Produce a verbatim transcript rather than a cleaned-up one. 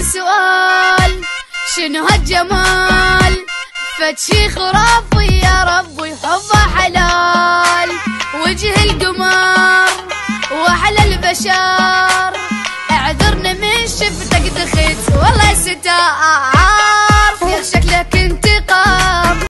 سؤال شنو هالجمال؟ فتشي خرافي يا ربي حبه حلال، وجه القمر واحلى البشر، اعذرنا من شفتك دخيت والله ستار.